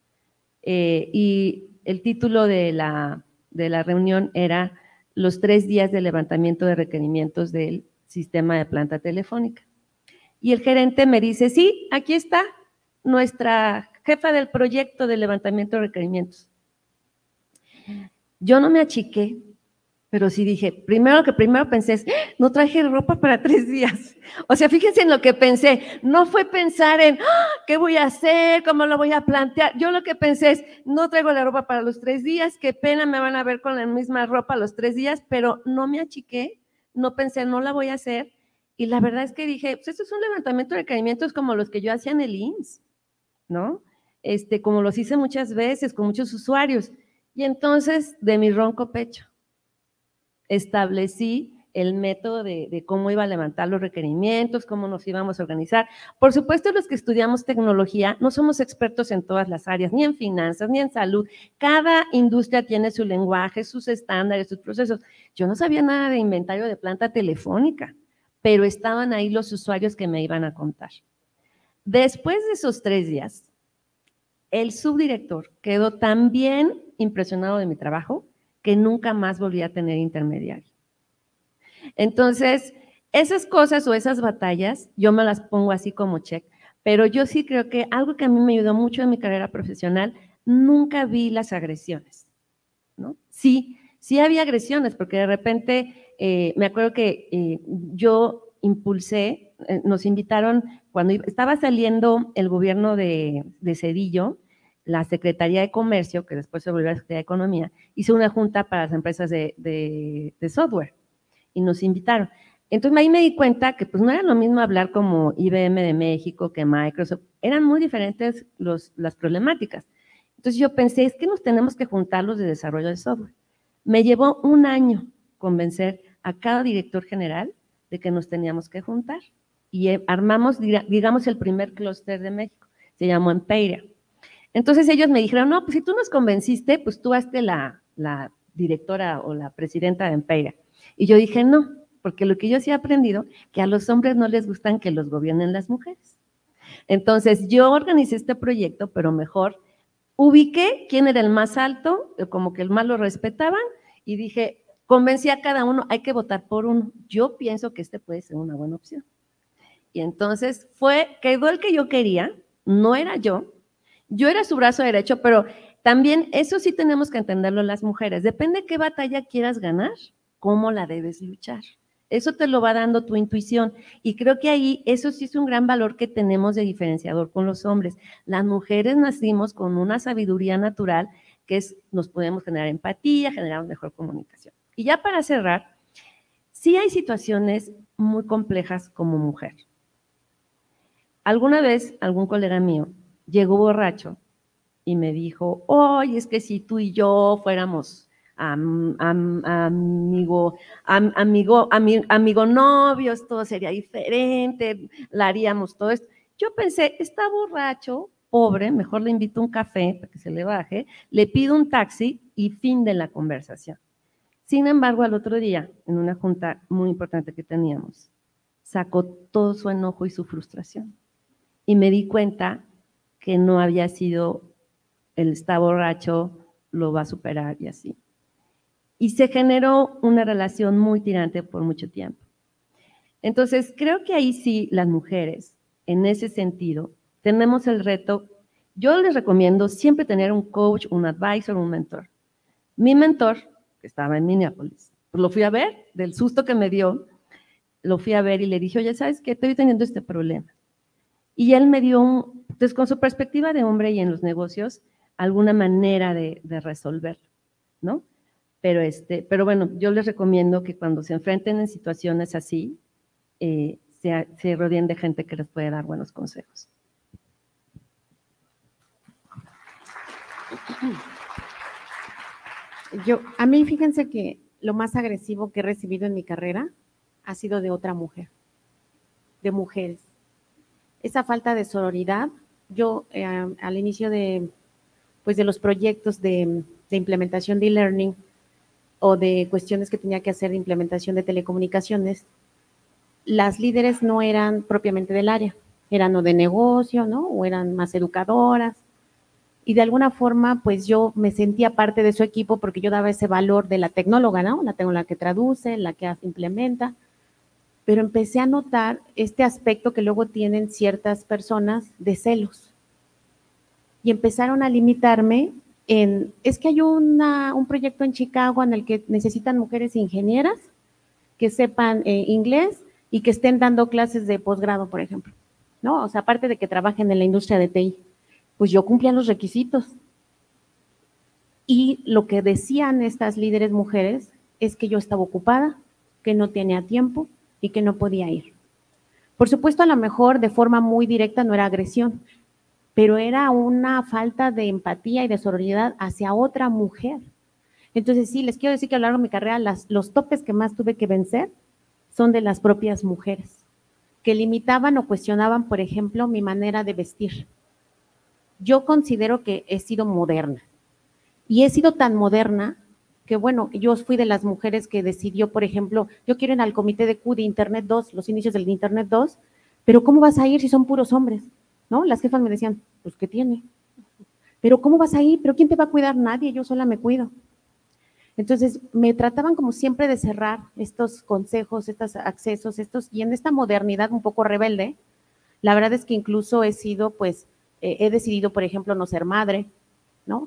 Y el título de la reunión era los 3 días de levantamiento de requerimientos del sistema de planta telefónica. Y el gerente me dice, sí, aquí está nuestra jefa del proyecto de levantamiento de requerimientos. Yo no me achiqué, pero sí dije, primero pensé es, no traje ropa para 3 días. O sea, fíjense en lo que pensé, no fue pensar en, ¿qué voy a hacer? ¿Cómo lo voy a plantear? Yo lo que pensé es, no traigo la ropa para los 3 días, qué pena, me van a ver con la misma ropa los 3 días, pero no me achiqué, no pensé, no la voy a hacer. Y la verdad es que dije, pues esto es un levantamiento de requerimientos como los que yo hacía en el IMSS, ¿no? como los hice muchas veces con muchos usuarios. Y entonces, de mi ronco pecho, establecí el método de cómo iba a levantar los requerimientos, cómo nos íbamos a organizar. Por supuesto, los que estudiamos tecnología no somos expertos en todas las áreas, ni en finanzas, ni en salud. Cada industria tiene su lenguaje, sus estándares, sus procesos. Yo no sabía nada de inventario de planta telefónica, pero estaban ahí los usuarios que me iban a contar. Después de esos 3 días, el subdirector quedó tan bien impresionado de mi trabajo que nunca más volví a tener intermediario. Entonces, esas cosas o esas batallas, yo me las pongo así como check, pero yo sí creo que algo que a mí me ayudó mucho en mi carrera profesional, nunca vi las agresiones, ¿no? Sí había agresiones, porque de repente, me acuerdo que yo impulsé, nos invitaron, cuando estaba saliendo el gobierno de Zedillo, la Secretaría de Comercio, que después se volvió a la Secretaría de Economía, hizo una junta para las empresas de software, y nos invitaron. Entonces ahí me di cuenta que pues no era lo mismo hablar como IBM de México que Microsoft, eran muy diferentes las problemáticas. Entonces yo pensé, es que nos tenemos que juntar los de desarrollo de software. Me llevó 1 año convencer a cada director general de que nos teníamos que juntar y armamos, digamos, el primer clúster de México, se llamó Empeira. Entonces ellos me dijeron, no, pues si tú nos convenciste, pues tú hazte la directora o la presidenta de Empeira. Y yo dije, no, porque lo que yo sí he aprendido, que a los hombres no les gustan que los gobiernen las mujeres. Entonces, yo organicé este proyecto, pero mejor ubiqué quién era el más alto, como que el más lo respetaban, y dije, convencí a cada uno, hay que votar por uno. Yo pienso que este puede ser una buena opción. Y entonces quedó el que yo quería, no era yo era su brazo derecho, pero también eso sí tenemos que entenderlo las mujeres. Depende de qué batalla quieras ganar, cómo la debes luchar. Eso te lo va dando tu intuición y creo que ahí eso sí es un gran valor que tenemos de diferenciador con los hombres. Las mujeres nacimos con una sabiduría natural que nos podemos generar empatía, generar mejor comunicación. Y ya para cerrar, sí hay situaciones muy complejas como mujer. Alguna vez algún colega mío llegó borracho y me dijo, oye, es que si tú y yo fuéramos amigo novios, todo sería diferente, la haríamos todo esto. Yo pensé, está borracho, pobre, mejor le invito un café para que se le baje, le pido un taxi y fin de la conversación. Sin embargo, al otro día, en una junta muy importante que teníamos, sacó todo su enojo y su frustración. Y me di cuenta que no había sido el está borracho, lo va a superar y así. Y se generó una relación muy tirante por mucho tiempo. Entonces, creo que ahí sí las mujeres, en ese sentido, tenemos el reto. Yo les recomiendo siempre tener un coach, un advisor, un mentor. Mi mentor, que estaba en Minneapolis, pues lo fui a ver, del susto que me dio, lo fui a ver y le dije, oye, ¿sabes qué? Estoy teniendo este problema. Y él me dio, pues con su perspectiva de hombre y en los negocios, alguna manera de resolverlo, ¿no? Pero bueno, yo les recomiendo que cuando se enfrenten en situaciones así, se rodeen de gente que les puede dar buenos consejos. A mí, fíjense que lo más agresivo que he recibido en mi carrera ha sido de otra mujer, de mujeres. Esa falta de sororidad, yo al inicio de los proyectos de implementación de e-learning o de cuestiones que tenía que hacer de implementación de telecomunicaciones, las líderes no eran propiamente del área, eran o de negocio, ¿no? O eran más educadoras. Y de alguna forma, pues yo me sentía parte de su equipo porque yo daba ese valor de la tecnóloga, ¿no? La tecnóloga que traduce, la que implementa. Pero empecé a notar este aspecto que luego tienen ciertas personas de celos. Y empezaron a limitarme es que hay un proyecto en Chicago en el que necesitan mujeres ingenieras que sepan inglés y que estén dando clases de posgrado, por ejemplo, ¿no? O sea, aparte de que trabajen en la industria de TI, pues yo cumplía los requisitos. Y lo que decían estas líderes mujeres es que yo estaba ocupada, que no tenía tiempo y que no podía ir. Por supuesto, a lo mejor de forma muy directa no era agresión, pero era una falta de empatía y de sororidad hacia otra mujer. Entonces, sí, les quiero decir que a lo largo de mi carrera los topes que más tuve que vencer son de las propias mujeres, que limitaban o cuestionaban, por ejemplo, mi manera de vestir. Yo considero que he sido moderna, y he sido tan moderna que, bueno, yo fui de las mujeres que decidió, por ejemplo, yo quiero ir al comité de Q de Internet 2, los inicios del Internet 2, pero ¿cómo vas a ir si son puros hombres? ¿No? Las jefas me decían, pues, ¿qué tiene? Pero ¿cómo vas a ir? ¿Pero quién te va a cuidar? Nadie, yo sola me cuido. Entonces, me trataban como siempre de cerrar estos consejos, estos accesos, y en esta modernidad un poco rebelde, la verdad es que incluso he sido, pues, he decidido, por ejemplo, no ser madre, ¿no?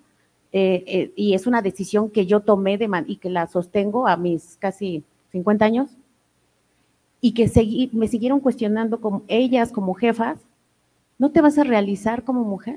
Y es una decisión que yo tomé y que la sostengo a mis casi 50 años, y que me siguieron cuestionando como ellas, como jefas, ¿no te vas a realizar como mujer?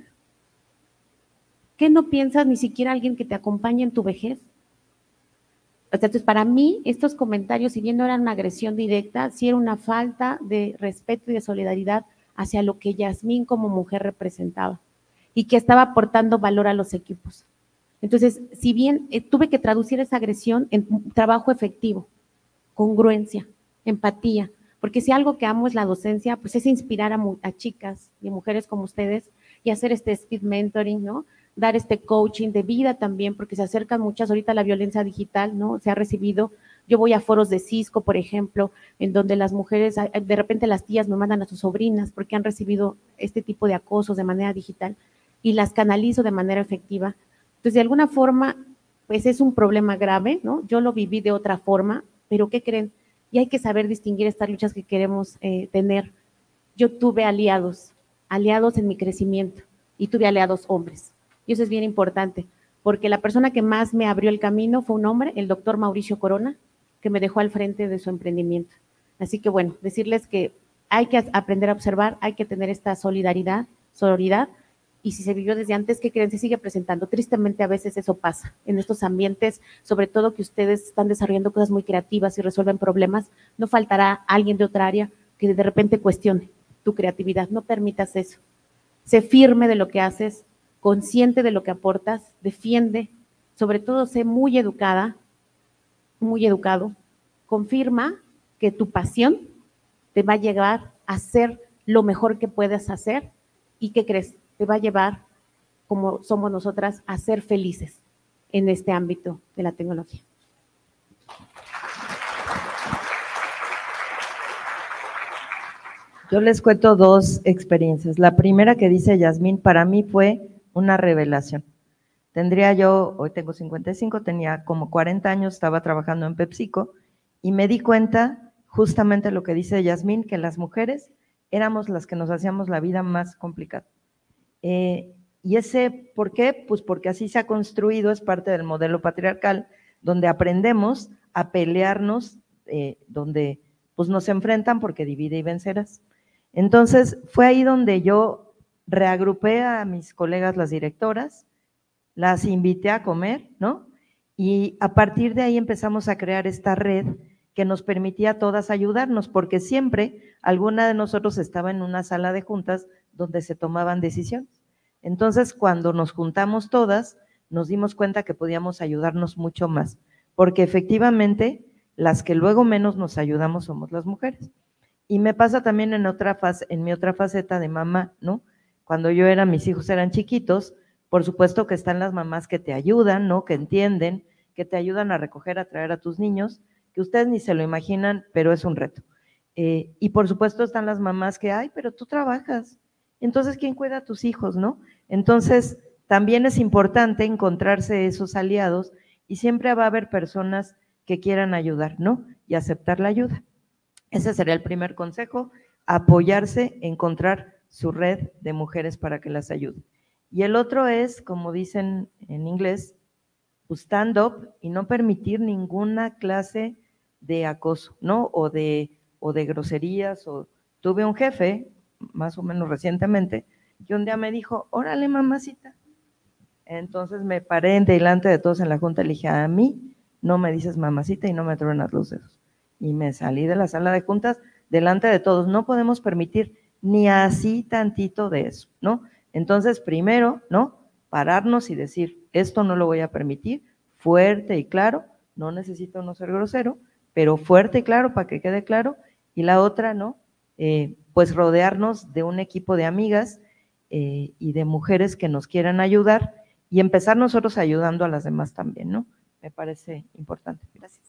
¿Qué no piensas ni siquiera alguien que te acompañe en tu vejez? Entonces, para mí, estos comentarios, si bien no eran una agresión directa, sí era una falta de respeto y de solidaridad hacia lo que Yasmín como mujer representaba y que estaba aportando valor a los equipos. Entonces, si bien tuve que traducir esa agresión en trabajo efectivo, congruencia, empatía, porque si algo que amo es la docencia, pues es inspirar a chicas y mujeres como ustedes y hacer este speed mentoring, ¿no? Dar este coaching de vida también, porque se acercan muchas ahorita a la violencia digital, ¿no? Se ha recibido, yo voy a foros de Cisco, por ejemplo, en donde las mujeres, de repente las tías me mandan a sus sobrinas porque han recibido este tipo de acosos de manera digital y las canalizo de manera efectiva. Entonces, de alguna forma, pues es un problema grave, ¿no? Yo lo viví de otra forma, pero ¿qué creen? Y hay que saber distinguir estas luchas que queremos tener. Yo tuve aliados en mi crecimiento, y tuve aliados hombres. Y eso es bien importante, porque la persona que más me abrió el camino fue un hombre, el doctor Mauricio Corona, que me dejó al frente de su emprendimiento. Así que, bueno, decirles que hay que aprender a observar, hay que tener esta sororidad, y si se vivió desde antes, ¿qué creen? Se sigue presentando. Tristemente, a veces eso pasa en estos ambientes, sobre todo que ustedes están desarrollando cosas muy creativas y resuelven problemas, no faltará alguien de otra área que de repente cuestione tu creatividad. No permitas eso. Sé firme de lo que haces, consciente de lo que aportas, defiende, sobre todo sé muy educada, muy educado, confirma que tu pasión te va a llevar a hacer lo mejor que puedas hacer, y ¿qué crees? Te va a llevar, como somos nosotras, a ser felices en este ámbito de la tecnología. Yo les cuento dos experiencias. La primera que dice Yasmín, para mí fue una revelación. Hoy tengo 55, tenía como 40 años, estaba trabajando en PepsiCo y me di cuenta justamente lo que dice Yasmín, que las mujeres éramos las que nos hacíamos la vida más complicada. Y ese, ¿por qué? Pues porque así se ha construido, es parte del modelo patriarcal, donde aprendemos a pelearnos, donde pues nos enfrentan porque divide y vencerás. Entonces, fue ahí donde yo reagrupé a mis colegas, las directoras, las invité a comer, ¿no? Y a partir de ahí empezamos a crear esta red que nos permitía a todas ayudarnos, porque siempre alguna de nosotros estaba en una sala de juntas donde se tomaban decisiones. Entonces, cuando nos juntamos todas, nos dimos cuenta que podíamos ayudarnos mucho más, porque efectivamente las que luego menos nos ayudamos somos las mujeres. Y me pasa también en mi otra faceta de mamá, ¿no? Cuando mis hijos eran chiquitos, por supuesto que están las mamás que te ayudan, ¿no? Que entienden, que te ayudan a recoger, a traer a tus niños, que ustedes ni se lo imaginan, pero es un reto. Y por supuesto están las mamás que, ay, pero tú trabajas, entonces ¿quién cuida a tus hijos, no? Entonces también es importante encontrarse esos aliados y siempre va a haber personas que quieran ayudar, ¿no? Y aceptar la ayuda. Ese sería el primer consejo, apoyarse, encontrar su red de mujeres para que las ayude. Y el otro es, como dicen en inglés, stand up y no permitir ninguna clase de acoso, ¿no? O de groserías. Tuve un jefe, más o menos recientemente, que un día me dijo, órale mamacita. Entonces me paré delante de todos en la junta y le dije, a mí no me dices mamacita y no me truenas los dedos. Y me salí de la sala de juntas delante de todos. No podemos permitir ni así tantito de eso, ¿no? Entonces, primero, ¿no? Pararnos y decir, esto no lo voy a permitir, fuerte y claro, no necesito no ser grosero, pero fuerte y claro para que quede claro. Y la otra, ¿no? Pues rodearnos de un equipo de amigas y de mujeres que nos quieran ayudar y empezar nosotros ayudando a las demás también, ¿no? Me parece importante. Gracias.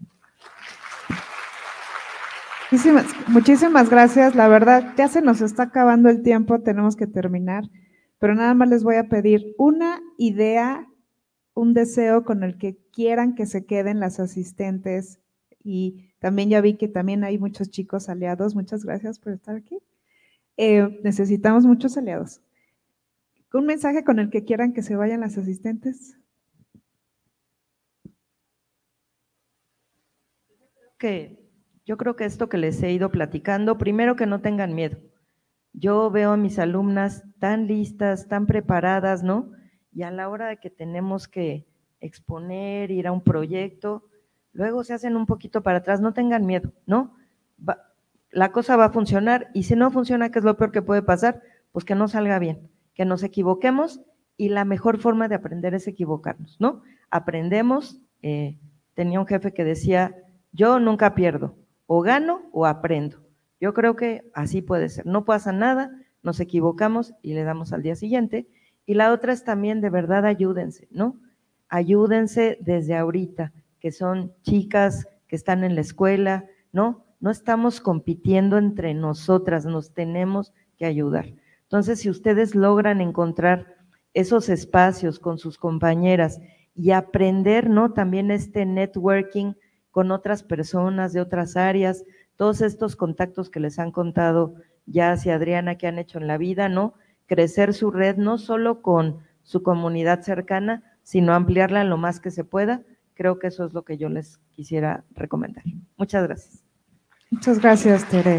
Muchísimas gracias. La verdad, ya se nos está acabando el tiempo, tenemos que terminar, pero nada más les voy a pedir una idea, un deseo con el que quieran que se queden las asistentes, y también ya vi que también hay muchos chicos aliados. Muchas gracias por estar aquí. Necesitamos muchos aliados. Un mensaje con el que quieran que se vayan las asistentes. Yo creo que esto que les he ido platicando, primero que no tengan miedo. Yo veo a mis alumnas tan listas, tan preparadas, ¿no? Y a la hora de que tenemos que exponer, ir a un proyecto, luego se hacen un poquito para atrás, no tengan miedo, ¿no? La cosa va a funcionar, y si no funciona, ¿qué es lo peor que puede pasar? Pues que no salga bien, que nos equivoquemos, y la mejor forma de aprender es equivocarnos, ¿no? Aprendemos, tenía un jefe que decía, yo nunca pierdo, o gano o aprendo. Yo creo que así puede ser, no pasa nada, nos equivocamos y le damos al día siguiente. Y la otra es también, de verdad, ayúdense, ¿no? Ayúdense desde ahorita, que son chicas que están en la escuela, ¿no? No estamos compitiendo entre nosotras, nos tenemos que ayudar. Entonces, si ustedes logran encontrar esos espacios con sus compañeras y aprender, ¿no? También este networking con otras personas de otras áreas, todos estos contactos que les han contado ya hacia Adriana que han hecho en la vida, ¿no? Crecer su red no solo con su comunidad cercana, sino ampliarla lo más que se pueda. Creo que eso es lo que yo les quisiera recomendar. Muchas gracias. Muchas gracias, Tere.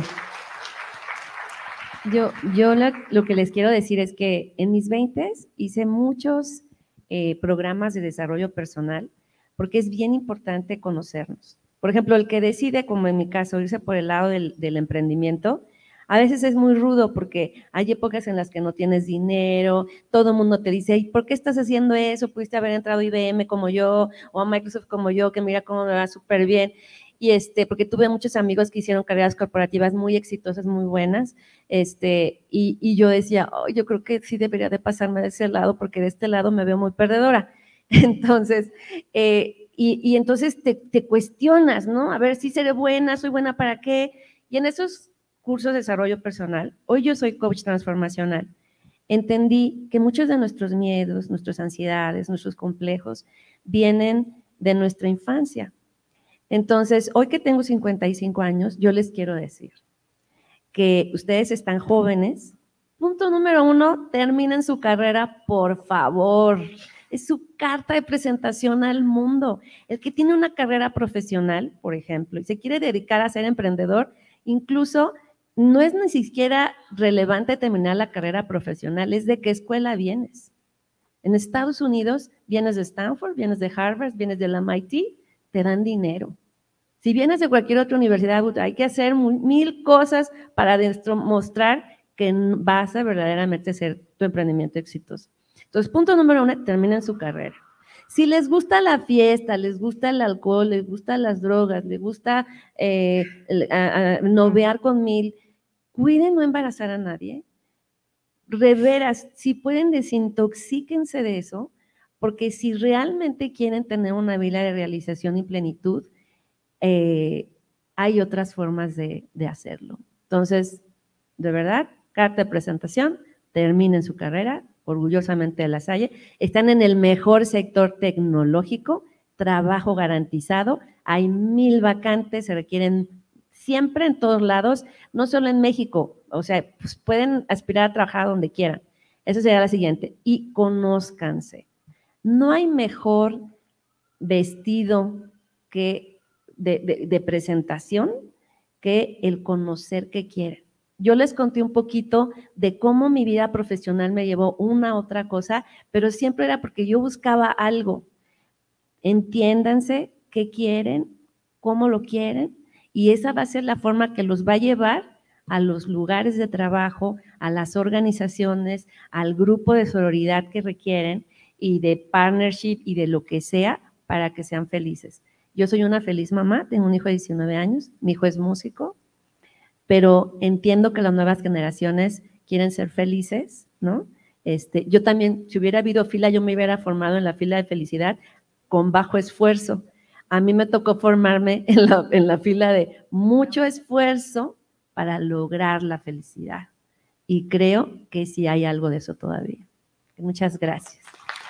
Yo lo que les quiero decir es que en mis 20s hice muchos programas de desarrollo personal, porque es bien importante conocernos. Por ejemplo, el que decide, como en mi caso, irse por el lado del emprendimiento, a veces es muy rudo porque hay épocas en las que no tienes dinero, todo el mundo te dice, ¿y por qué estás haciendo eso? Pudiste haber entrado a IBM como yo o a Microsoft como yo, que mira cómo me va súper bien. Y porque tuve muchos amigos que hicieron carreras corporativas muy exitosas, muy buenas, y yo decía, oh, yo creo que sí debería de pasarme de ese lado porque de este lado me veo muy perdedora. Entonces, y entonces te cuestionas, ¿no? A ver, si seré buena, soy buena para qué. Y en esos cursos de desarrollo personal, hoy yo soy coach transformacional, entendí que muchos de nuestros miedos, nuestras ansiedades, nuestros complejos vienen de nuestra infancia. Entonces, hoy que tengo 55 años, yo les quiero decir que ustedes están jóvenes. Punto número 1, terminen su carrera, por favor. Es su carta de presentación al mundo. El que tiene una carrera profesional, por ejemplo, y se quiere dedicar a ser emprendedor, incluso no es ni siquiera relevante terminar la carrera profesional, es de qué escuela vienes. En Estados Unidos, vienes de Stanford, vienes de Harvard, vienes del MIT, te dan dinero. Si vienes de cualquier otra universidad, hay que hacer 1000 cosas para demostrar que vas a verdaderamente hacer tu emprendimiento exitoso. Entonces, punto número 1, terminen su carrera. Si les gusta la fiesta, les gusta el alcohol, les gustan las drogas, les gusta novear con 1000, cuiden no embarazar a nadie. De veras, si pueden, desintoxíquense de eso, porque si realmente quieren tener una vida de realización y plenitud, hay otras formas de hacerlo. Entonces, de verdad, carta de presentación, terminen su carrera, orgullosamente de La Salle, están en el mejor sector tecnológico, trabajo garantizado, hay 1000 vacantes, se requieren siempre en todos lados, no solo en México, o sea, pues pueden aspirar a trabajar donde quieran. Eso sería la siguiente. Y conózcanse. No hay mejor vestido que de presentación que el conocer qué quieren. Yo les conté un poquito de cómo mi vida profesional me llevó una otra cosa, pero siempre era porque yo buscaba algo. Entiéndanse qué quieren, cómo lo quieren, y esa va a ser la forma que los va a llevar a los lugares de trabajo, a las organizaciones, al grupo de sororidad que requieren y de partnership y de lo que sea para que sean felices. Yo soy una feliz mamá, tengo un hijo de 19 años, mi hijo es músico, pero entiendo que las nuevas generaciones quieren ser felices, ¿no? Yo también, si hubiera habido fila, yo me hubiera formado en la fila de felicidad con bajo esfuerzo. A mí me tocó formarme en la fila de mucho esfuerzo para lograr la felicidad. Y creo que sí hay algo de eso todavía. Muchas gracias.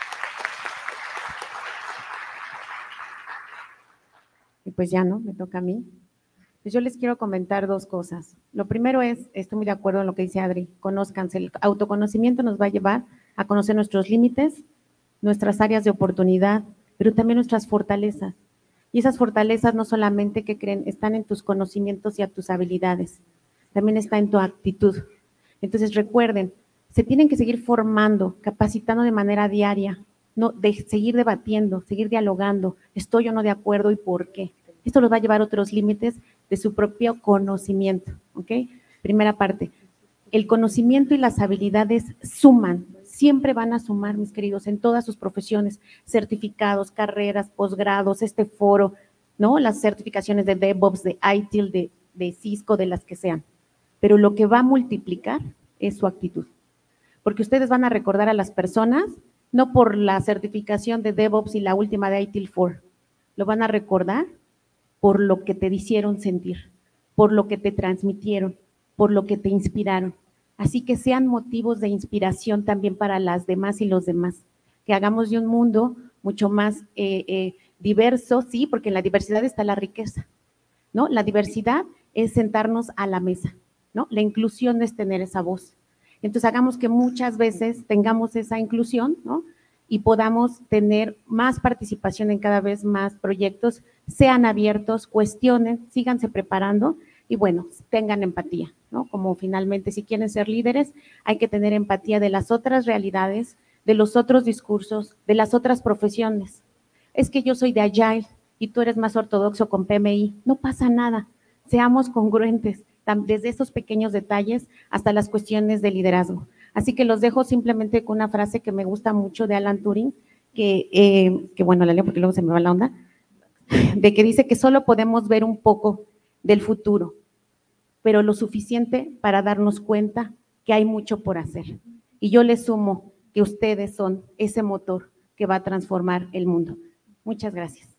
Y pues ya, ¿no? Me toca a mí. Pues yo les quiero comentar dos cosas. Lo primero es, estoy muy de acuerdo en lo que dice Adri, conózcanse. El autoconocimiento nos va a llevar a conocer nuestros límites, nuestras áreas de oportunidad, pero también nuestras fortalezas. Y esas fortalezas no solamente, que creen, están en tus conocimientos y a tus habilidades, también está en tu actitud. Entonces recuerden, se tienen que seguir formando, capacitando de manera diaria, no de seguir debatiendo, seguir dialogando, estoy o no de acuerdo y por qué. Esto los va a llevar a otros límites de su propio conocimiento, ¿ok? Primera parte, el conocimiento y las habilidades suman, siempre van a sumar, mis queridos, en todas sus profesiones, certificados, carreras, posgrados, este foro, ¿no? Las certificaciones de DevOps, de ITIL, de Cisco, de las que sean. Pero lo que va a multiplicar es su actitud. Porque ustedes van a recordar a las personas, no por la certificación de DevOps y la última de ITIL 4, lo van a recordar por lo que te hicieron sentir, por lo que te transmitieron, por lo que te inspiraron. Así que sean motivos de inspiración también para las demás y los demás, que hagamos de un mundo mucho más diverso, sí, porque en la diversidad está la riqueza, ¿no? La diversidad es sentarnos a la mesa, ¿no? La inclusión es tener esa voz. Entonces hagamos que muchas veces tengamos esa inclusión, ¿no? Y podamos tener más participación en cada vez más proyectos, sean abiertos, cuestionen, síganse preparando y bueno, tengan empatía, ¿no? Como finalmente, si quieren ser líderes, hay que tener empatía de las otras realidades, de los otros discursos, de las otras profesiones. Es que yo soy de Agile y tú eres más ortodoxo con PMI, no pasa nada, seamos congruentes, desde esos pequeños detalles hasta las cuestiones de liderazgo. Así que los dejo simplemente con una frase que me gusta mucho de Alan Turing, que bueno, la leo porque luego se me va la onda, de que dice que solo podemos ver un poco del futuro, pero lo suficiente para darnos cuenta que hay mucho por hacer. Y yo les sumo que ustedes son ese motor que va a transformar el mundo. Muchas gracias.